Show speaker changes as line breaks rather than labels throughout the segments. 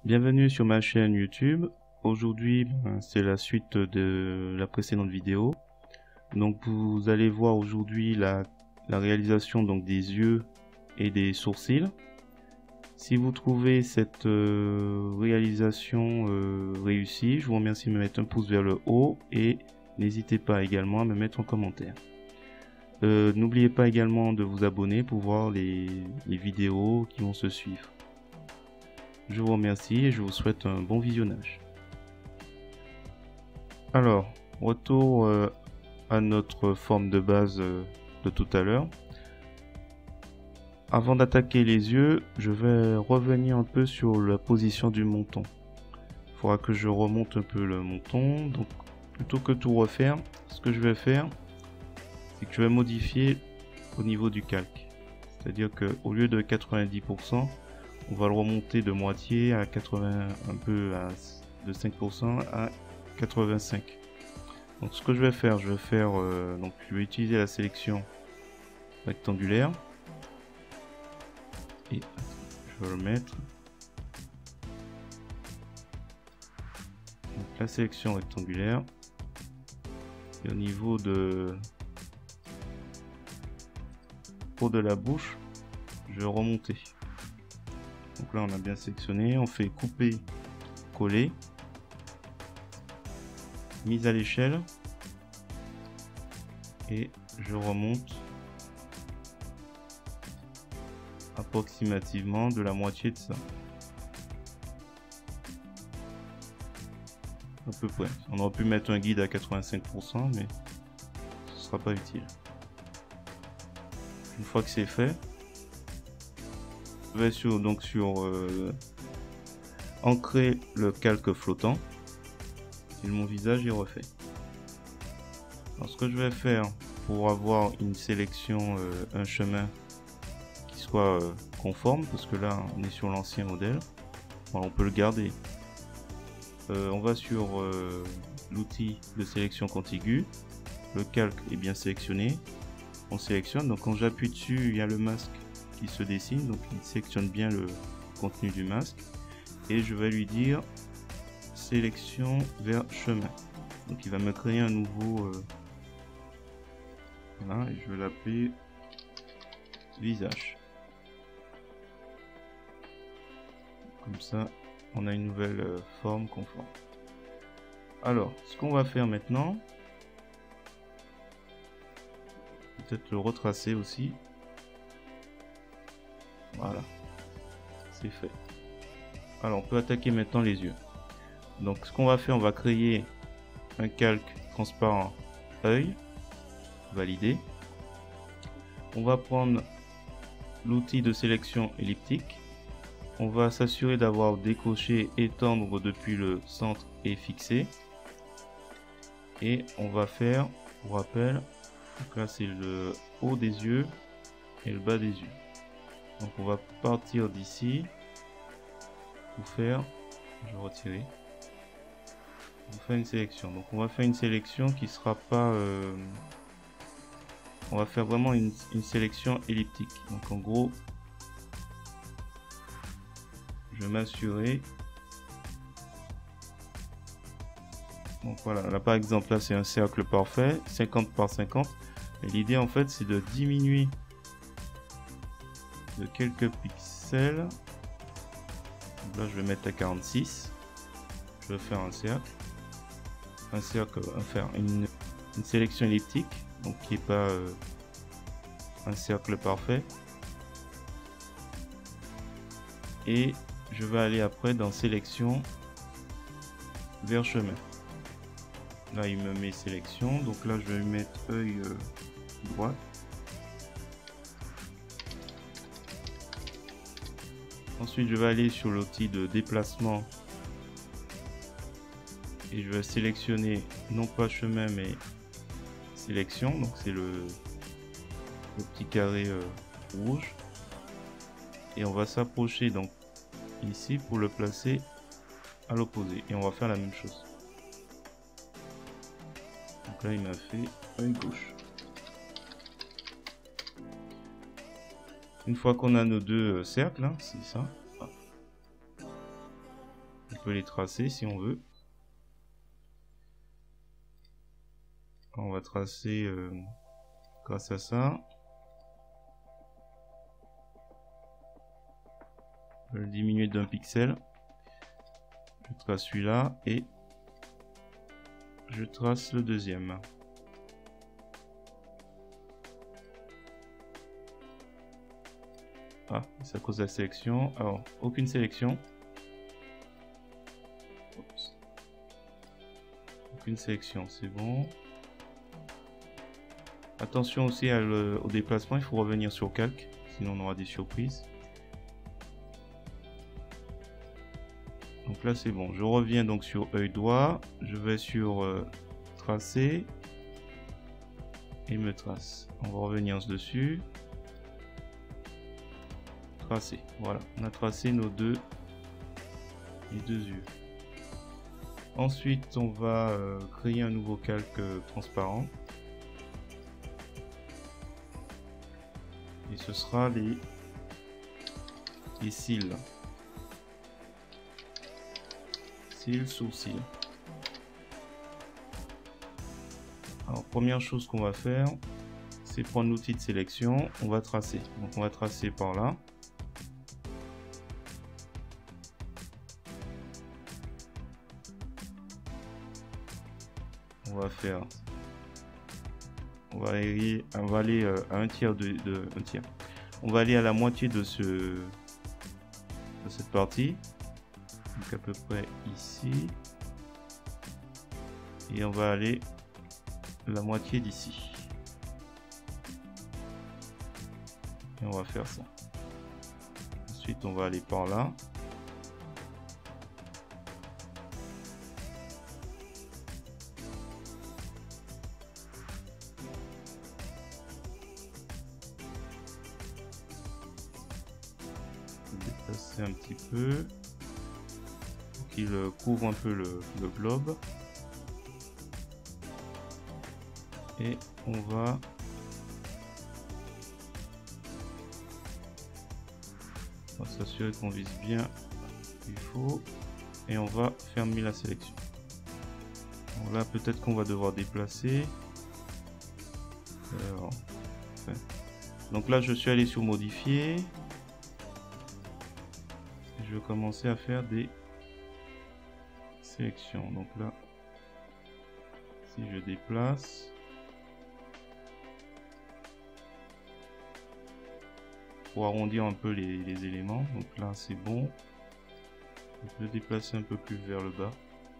Bienvenue sur ma chaîne YouTube. Aujourd'hui, c'est la suite de la précédente vidéo. Donc vous allez voir aujourd'hui la réalisation donc des yeux et des sourcils. Si vous trouvez cette réalisation réussie, je vous remercie de me mettre un pouce vers le haut et n'hésitez pas également à me mettre en commentaire. N'oubliez pas également de vous abonner pour voir les vidéos qui vont se suivre. Je vous remercie et je vous souhaite un bon visionnage. Alors, retour à notre forme de base de tout à l'heure. Avant d'attaquer les yeux, je vais revenir un peu sur la position du menton. Il faudra que je remonte un peu le menton. Donc, plutôt que tout refaire, ce que je vais faire, c'est que je vais modifier au niveau du calque. C'est-à-dire qu'au lieu de 90%, on va le remonter de moitié à 80, un peu de 5% à 85. Donc ce que je vais faire, donc je vais utiliser la sélection rectangulaire et je vais le mettre. Donc la sélection rectangulaire et au niveau de la bouche, je vais remonter. Donc là on a bien sélectionné, on fait couper, coller, mise à l'échelle et je remonte approximativement de la moitié de ça. À peu près. On aurait pu mettre un guide à 85%, mais ce sera pas utile. Une fois que c'est fait, je vais sur ancrer le calque flottant et mon visage est refait. Alors ce que je vais faire pour avoir une sélection, un chemin qui soit conforme, parce que là on est sur l'ancien modèle, alors, on peut le garder. On va sur l'outil de sélection contiguë, le calque est bien sélectionné, on sélectionne, donc quand j'appuie dessus il y a le masque qui se dessine, donc il sélectionne bien le contenu du masque et je vais lui dire sélection vers chemin, donc il va me créer un nouveau voilà, et je vais l'appeler visage. Comme ça on a une nouvelle forme conforme. Alors ce qu'on va faire maintenant, peut-être le retracer aussi. Voilà, c'est fait. Alors on peut attaquer maintenant les yeux. Donc ce qu'on va faire, on va créer un calque transparent œil, validé. On va prendre l'outil de sélection elliptique. On va s'assurer d'avoir décoché étendre depuis le centre et fixé. Et on va faire, pour rappel, donc là c'est le haut des yeux et le bas des yeux. Donc on va partir d'ici pour faire, je vais retirer, on fait une sélection. Donc on va faire une sélection qui sera pas, on va faire vraiment une sélection elliptique. Donc en gros, je vais m'assurer. Donc voilà, là par exemple là c'est un cercle parfait, 50 par 50. Et l'idée en fait c'est de diminuer de quelques pixels. Donc là je vais mettre à 46. Je vais faire un cercle, faire une sélection elliptique, donc qui n'est pas un cercle parfait. Et je vais aller après dans sélection vers chemin. Là il me met sélection, donc là je vais mettre œil droit. Ensuite je vais aller sur l'outil de déplacement et je vais sélectionner non pas chemin mais sélection, donc c'est le petit carré rouge, et on va s'approcher donc ici pour le placer à l'opposé et on va faire la même chose. Donc là il m'a fait œil gauche. Une fois qu'on a nos deux cercles, hein, c'est ça, peut les tracer si on veut. On va tracer grâce à ça. Je vais le diminuer d'un pixel. Je trace celui-là et je trace le deuxième. Ah, c'est à cause de la sélection. Alors, aucune sélection. Oups. Aucune sélection, c'est bon. Attention aussi au déplacement, il faut revenir sur calque, sinon on aura des surprises. Donc là c'est bon, je reviens donc sur œil doigt, je vais sur tracer et me trace. On va revenir dessus. Tracer, voilà, on a tracé les deux yeux. Ensuite on va créer un nouveau calque transparent. Et ce sera les cils. Cils, sourcils. Alors première chose qu'on va faire, c'est prendre l'outil de sélection, on va tracer. Donc on va tracer par là. On va faire, on va aller à un tiers un tiers. On va aller à la moitié de cette partie, donc à peu près ici, et on va aller la moitié d'ici. Et on va faire ça. Ensuite, on va aller par là. Déplacer un petit peu pour qu'il couvre un peu le globe. Et on va s'assurer qu'on vise bien il faut, et on va fermer la sélection. Donc là peut-être qu'on va devoir déplacer. Alors, ouais. Donc là je suis allé sur modifier. Je vais commencer à faire des sélections. Donc là, si je déplace, pour arrondir un peu les éléments. Donc là c'est bon. Je peux déplacer un peu plus vers le bas.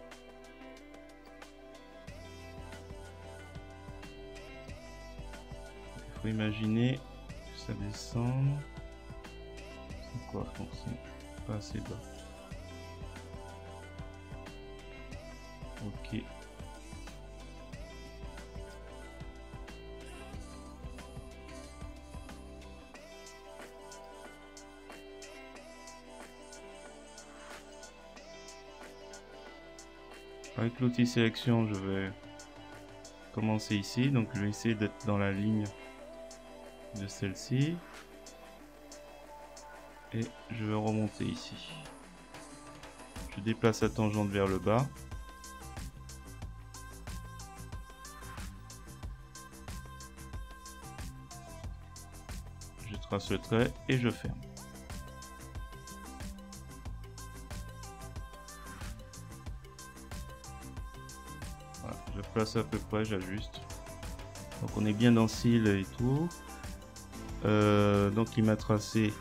Il faut imaginer que ça descend. C'est quoi? Donc c'est pas assez bas. Ok. Avec l'outil sélection, je vais commencer ici. Donc je vais essayer d'être dans la ligne de celle-ci. Et je vais remonter ici. Je déplace la tangente vers le bas. Je trace le trait et je ferme. Voilà, je place à peu près, j'ajuste. Donc on est bien dans cils et tout. Donc il m'a tracé.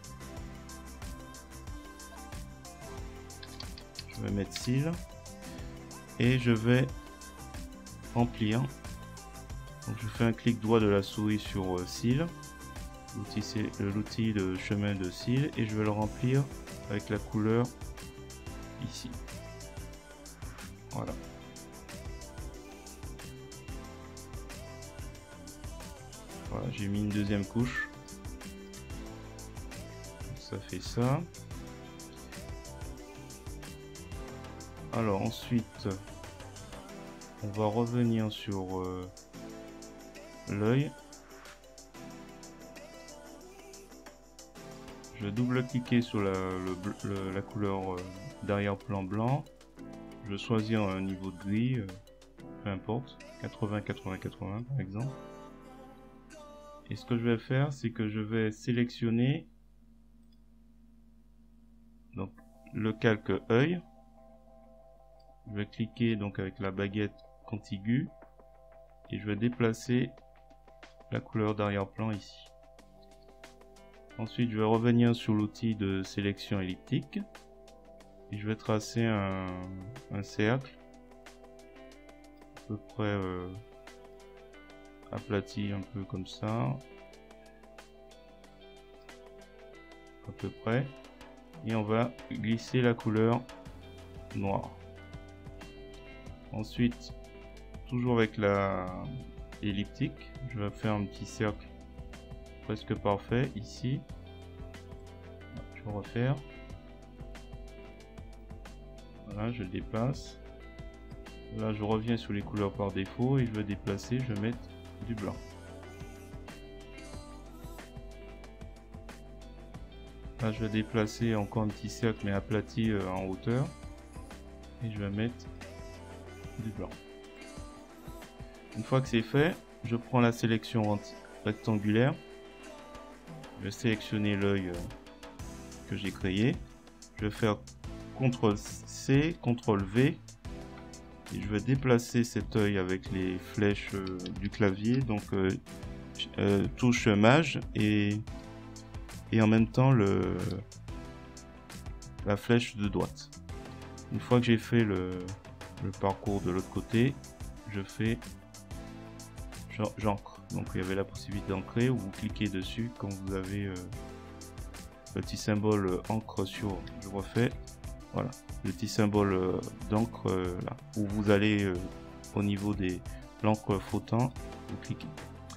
Je vais mettre cils et je vais remplir. Donc je fais un clic droit de la souris sur cils. L'outil de chemin de cils, et je vais le remplir avec la couleur ici. Voilà. Voilà, j'ai mis une deuxième couche. Ça fait ça. Alors ensuite, on va revenir sur l'œil. Je vais double-cliquer sur la couleur d'arrière-plan blanc. Je vais choisir un niveau de gris, peu importe, 80, 80, 80 par exemple. Et ce que je vais faire, c'est que je vais sélectionner donc le calque œil. Je vais cliquer donc avec la baguette contiguë et je vais déplacer la couleur d'arrière-plan ici. Ensuite, je vais revenir sur l'outil de sélection elliptique et je vais tracer un cercle à peu près aplati, un peu comme ça, à peu près, et on va glisser la couleur noire. Ensuite, toujours avec la elliptique, je vais faire un petit cercle presque parfait ici. Je vais refaire. Voilà, je le déplace. Là, je reviens sur les couleurs par défaut et je vais déplacer, je vais mettre du blanc. Là, je vais déplacer encore un petit cercle mais aplati en hauteur et je vais mettre du blanc. Une fois que c'est fait, je prends la sélection rectangulaire. Je vais sélectionner l'œil que j'ai créé. Je vais faire CTRL-C, CTRL-V et je vais déplacer cet œil avec les flèches du clavier, donc touche Maj et en même temps la flèche de droite. Une fois que j'ai fait le parcours de l'autre côté, je fais j'ancre. Donc il y avait la possibilité d'ancrer ou vous cliquez dessus quand vous avez le petit symbole encre sur, je refais, voilà, le petit symbole d'encre là, où vous allez au niveau de l'encre flottant, vous cliquez.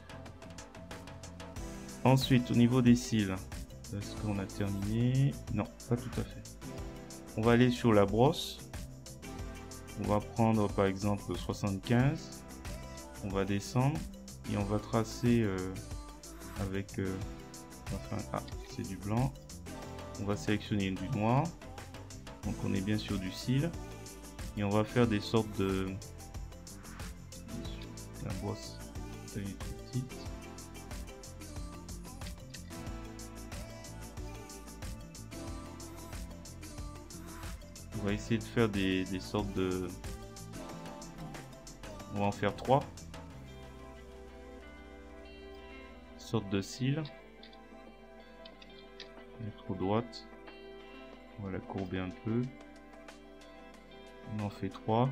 Ensuite au niveau des cils, est-ce qu'on a terminé? Non, pas tout à fait. On va aller sur la brosse. On va prendre par exemple 75. On va descendre et on va tracer avec enfin, c'est du blanc. On va sélectionner du noir. Donc on est bien sûr du cil. Et on va faire des sortes de... La brosse est petite. On va essayer de faire des sortes de... On va en faire 3. Sortes de cils. Mettre droite. On va la courber un peu. On en fait 3.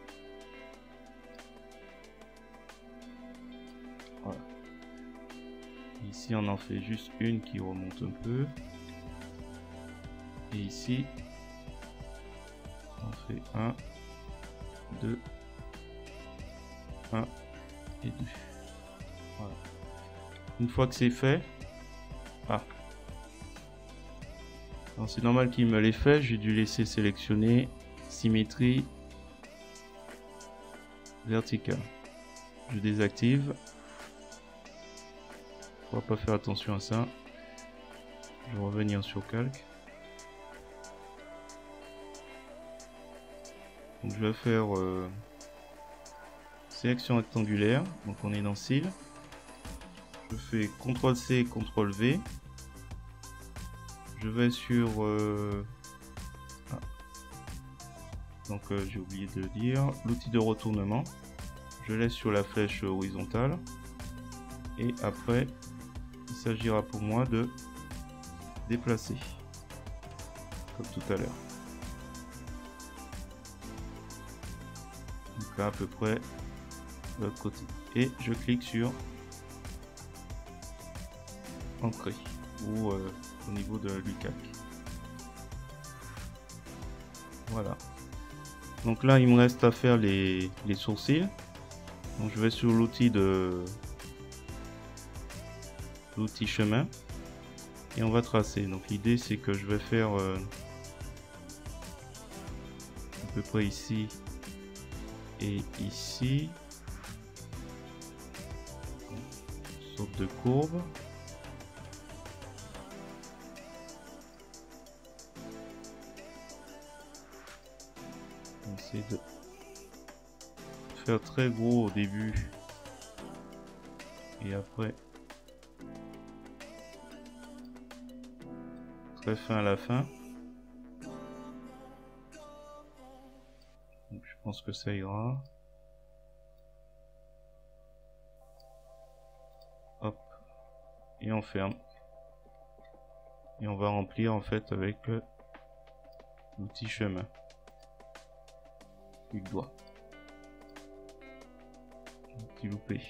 Voilà. Ici on en fait juste une qui remonte un peu. Et ici on fait 1, 2, 1 et 2. Voilà. Une fois que c'est fait, c'est normal qu'il me l'ait fait, j'ai dû laisser sélectionner symétrie verticale. Je désactive. On va pas faire attention à ça. Je vais revenir sur calque. Donc je vais faire sélection rectangulaire. Donc on est dans cils. Je fais CTRL-C, CTRL-V. Je vais sur donc j'ai oublié de dire l'outil de retournement. Je laisse sur la flèche horizontale et après il s'agira pour moi de déplacer comme tout à l'heure. Donc là à peu près de l'autre côté et je clique sur ancrer ou au niveau du calque. Voilà. Donc là, il me reste à faire les sourcils. Donc je vais sur l'outil chemin et on va tracer. Donc l'idée c'est que je vais faire à peu près ici et ici une sorte de courbe. essayer de faire très gros au début et après très fin à la fin. Donc, je pense que ça ira. Hop, et on ferme. Et on va remplir en fait avec l'outil chemin du doigt. Un petit loupé.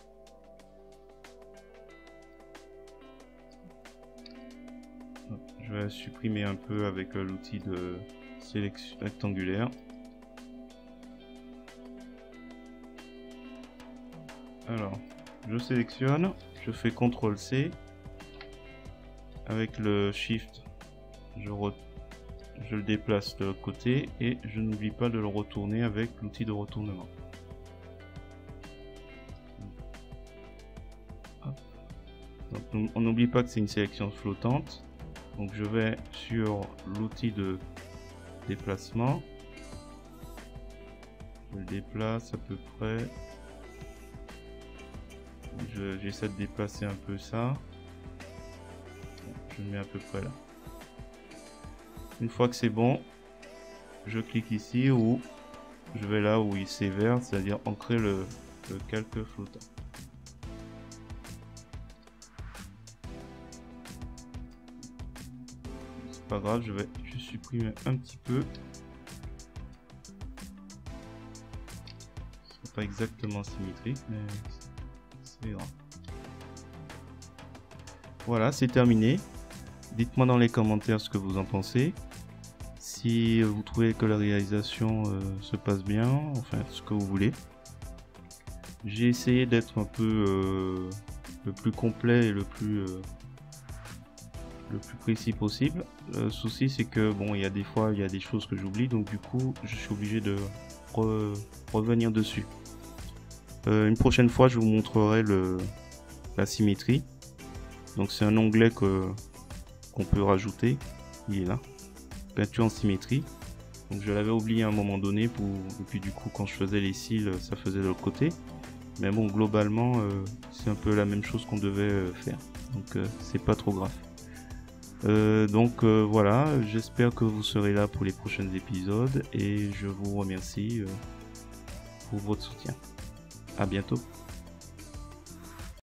Je vais supprimer un peu avec l'outil de sélection rectangulaire. Alors, je sélectionne, je fais CTRL-C. Avec le Shift, je le déplace de l'autre côté et je n'oublie pas de le retourner avec l'outil de retournement. Donc, on n'oublie pas que c'est une sélection flottante. Donc je vais sur l'outil de déplacement. Je le déplace à peu près. J'essaie de déplacer un peu ça. Je le mets à peu près là. Une fois que c'est bon, je clique ici ou je vais là où il s'évère, c'est-à-dire ancrer le calque flottant. C'est pas grave, je vais juste supprimer un petit peu. C'est pas exactement symétrique, mais c'est grave. Voilà, c'est terminé. Dites-moi dans les commentaires ce que vous en pensez. Si vous trouvez que la réalisation se passe bien, enfin ce que vous voulez. J'ai essayé d'être un peu le plus complet et le plus précis possible. Le souci c'est que bon, il y a des fois il y a des choses que j'oublie, donc du coup je suis obligé de revenir dessus. Une prochaine fois je vous montrerai la symétrie. Donc c'est un onglet qu'on peut rajouter, il est là, peinture en symétrie. Donc je l'avais oublié à un moment donné et puis du coup quand je faisais les cils ça faisait de l'autre côté. Mais bon, globalement c'est un peu la même chose qu'on devait faire, donc c'est pas trop grave. Voilà, j'espère que vous serez là pour les prochains épisodes et je vous remercie pour votre soutien. À bientôt.